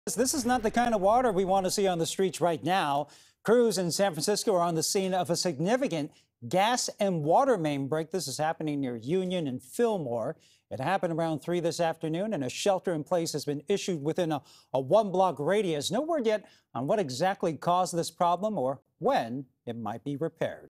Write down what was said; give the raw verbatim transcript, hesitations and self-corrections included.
This is not the kind of water we want to see on the streets right now. Crews in San Francisco are on the scene of a significant gas and water main break. This is happening near Union and Fillmore. It happened around three this afternoon, and a shelter in place has been issued within a, a one block radius. No word yet on what exactly caused this problem or when it might be repaired.